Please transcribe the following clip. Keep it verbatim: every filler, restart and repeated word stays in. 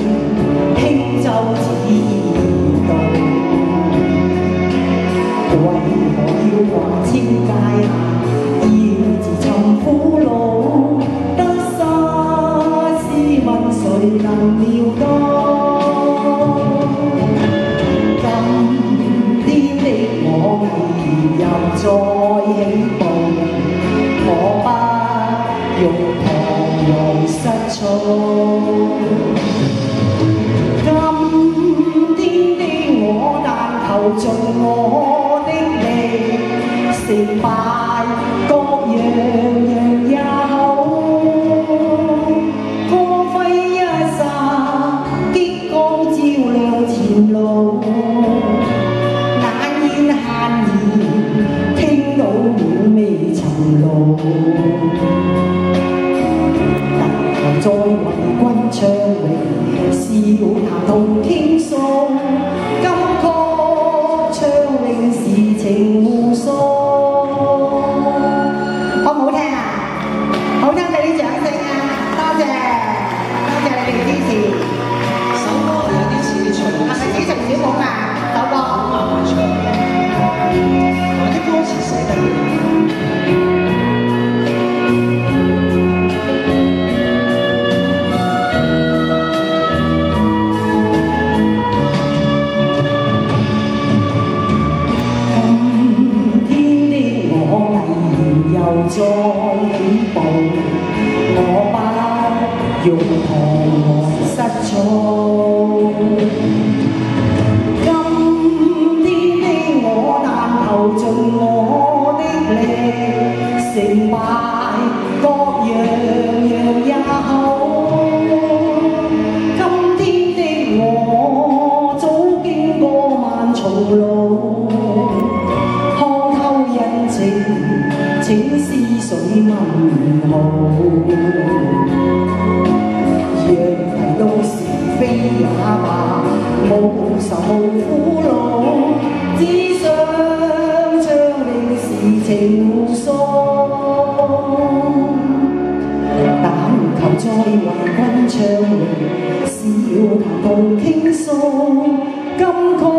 輕舟只道，為何要話千界下，要自尋苦惱？得失試問誰能料到？今天的我又再起步，我不用彷徨失措。今天的我但求盡我的力，成敗各樣樣也好，光輝一剎，激光照亮前路。眼見閒言，聽到鳥未曾露，但求再為君唱詠，笑談同傾訴。金曲唱詠時情互訴。好唔好聽啊？好聽俾啲掌聲啊！多謝，多謝你哋支持。 首歌有啲似徐係咪似陳小鳳啊？首歌好慢慢唱嘅，同埋啲歌詞寫得又再起步，我不用彷徨失措。今天的我但求盡我的力，成敗各樣樣也好。今天的我早經過萬重路，看透人情。請思水問號，若提到是非也罷，無愁無苦惱，只想將令事情互訴。但求再為君唱詠，笑談同傾訴，金曲